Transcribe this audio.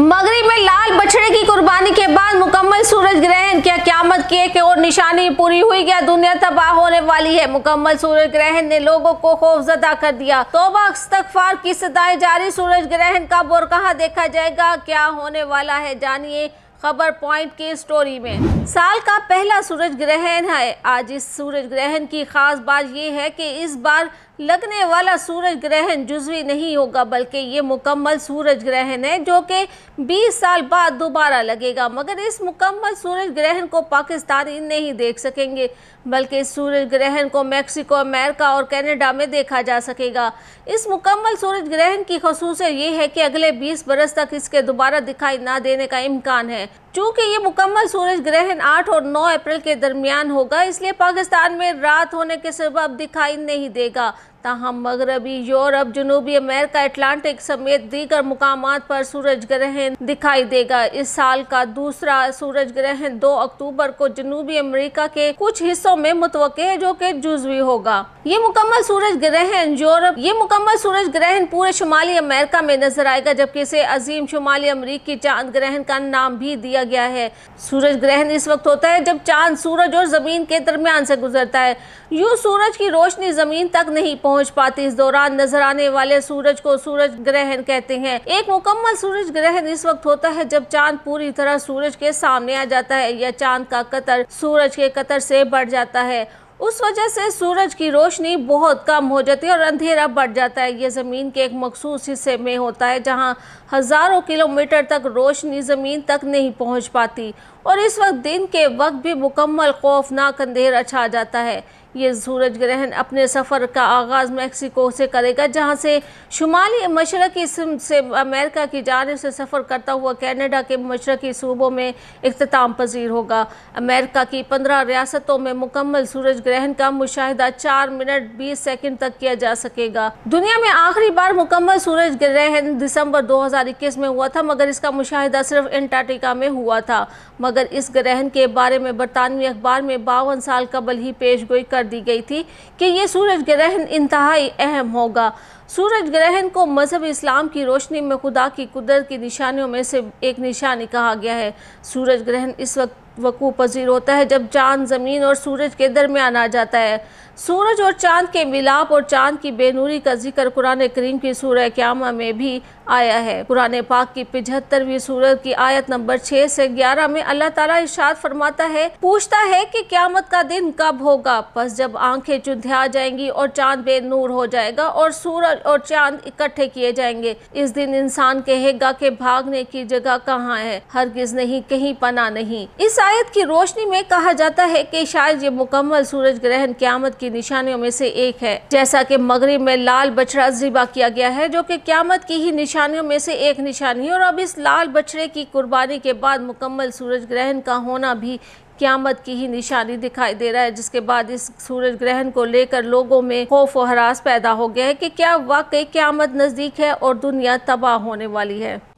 मगरिब में लाल बछड़े की कुर्बानी के बाद मुकम्मल सूरज ग्रहण। क्या क़यामत की एक और निशानी पूरी हुई? क्या दुनिया तबाह होने वाली है? मुकम्मल सूरज ग्रहण ने लोगों को खौफजदा कर दिया। तौबा इस्तग़फ़ार की सदाएं जारी। सूरज ग्रहण कब और कहां देखा जाएगा? क्या होने वाला है? जानिए खबर पॉइंट की स्टोरी में। साल का पहला सूरज ग्रहण है आज। इस सूरज ग्रहण की खास बात यह है कि इस बार लगने वाला सूरज ग्रहण जुज़वी नहीं होगा, बल्कि ये मुकम्मल सूरज ग्रहण है जो कि 20 साल बाद दोबारा लगेगा। मगर इस मुकम्मल सूरज ग्रहण को पाकिस्तानी नहीं देख सकेंगे, बल्कि इस सूरज ग्रहण को मैक्सिको, अमेरिका और कनाडा में देखा जा सकेगा। इस मुकम्मल सूरज ग्रहण की ख़ुसूसियत ये है कि अगले 20 बरस तक इसके दोबारा दिखाई ना देने का इम्कान है। चूँकि ये मुकम्मल सूरज ग्रहण 8 और 9 अप्रैल के दरमियान होगा, इसलिए पाकिस्तान में रात होने के सबब दिखाई नहीं देगा। ताहम मगरबी यूरोप, जनूबी अमेरिका, अटलांटिक समेत दीगर मुकामात पर सूरज ग्रहण दिखाई देगा। इस साल का दूसरा सूरज ग्रहण 2 अक्टूबर को जनूबी अमेरिका के कुछ हिस्सों में मुतवक्के है, जो कि जुज़वी होगा। ये मुकम्मल सूरज ग्रहण पूरे शुमाली अमेरिका में नजर आएगा, जबकि इसे अजीम शुमाली अमरीकी चांद ग्रहण का नाम भी दिया गया है। सूरज ग्रहण इस वक्त होता है जब चांद सूरज और जमीन के दरमियान से गुजरता है। यूँ सूरज की रोशनी जमीन तक नहीं पहुंच पाती। इस दौरान नजर आने वाले सूरज को सूरज ग्रहण कहते हैं। एक मुकम्मल सूरज ग्रहण इस वक्त होता है जब चांद पूरी तरह सूरज के सामने आ जाता है या चांद का कतर सूरज के कतर से बढ़ जाता है। उस वजह से सूरज की रोशनी बहुत कम हो जाती है और अंधेरा बढ़ जाता है। यह ज़मीन के एक मखसूस हिस्से में होता है जहां हज़ारों किलोमीटर तक रोशनी ज़मीन तक नहीं पहुंच पाती, और इस वक्त दिन के वक्त भी मुकम्मल खौफनाक अंधेरा छा जाता है। ये सूरज ग्रहण अपने सफ़र का आगाज़ मैक्सिको से करेगा, जहां से शुमाली मशरक़ी से अमेरिका की जानिब से सफ़र करता हुआ कनाडा के मशरक़ी सूबों में इख्तिताम पजीर होगा। अमेरिका की 15 रियासतों में मुकम्मल सूरज ग्रहण का मुशाहिदा 4 मिनट 20 सेकंड तक किया जा सकेगा। दुनिया में आखिरी बार मुकम्मल सूरज ग्रहण दिसंबर 2021 में हुआ था, मगर इसका मुशाहिदा सिर्फ अंटार्कटिका में हुआ था। मगर इस ग्रहण के बारे में बरतानवी अखबार में 52 साल कबल ही पेशगोई कर दी गई थी कि ये सूरज ग्रहण इंतहाई अहम होगा। सूरज ग्रहण को मजहब इस्लाम की रोशनी में खुदा की कुदरत की निशानियों में से एक निशानी कहा गया है। सूरज ग्रहण इस वक्त वकूअ पजीर होता है जब चांद ज़मीन और सूरज के दरमियान आ जाता है। सूरज और चांद के मिलाप और चांद की बेनूरी का जिक्र कुरान करीम की सूरह क़यामा में भी आया है। कुरान पाक की 75वीं सूरत की आयत नंबर 6 से 11 में अल्लाह ताला इरशाद फरमाता है, पूछता है कि क़यामत का दिन कब होगा? बस जब आंखें चुंधिया जाएंगी और चांद बेनूर हो जाएगा और सूरज और चांद इकट्ठे किए जाएंगे। इस दिन इंसान कहेगा कि भागने की जगह कहाँ है? हरगिज नहीं, कहीं पना नहीं। इस आयत की रोशनी में कहा जाता है कि शायद ये मुकम्मल सूरज ग्रहण क़यामत की निशानियों में से एक है। जैसा कि मगरिब में लाल बछड़ा ज़िबा किया गया है, जो कि क़यामत की ही निशानियों में से एक निशानी है, और अब इस लाल बछड़े की कुर्बानी के बाद मुकम्मल सूरज ग्रहण का होना भी क़यामत की ही निशानी दिखाई दे रहा है, जिसके बाद इस सूरज ग्रहण को लेकर लोगों में खौफ और हरास पैदा हो गया है कि क्या वाकई क़यामत नज़दीक है और दुनिया तबाह होने वाली है।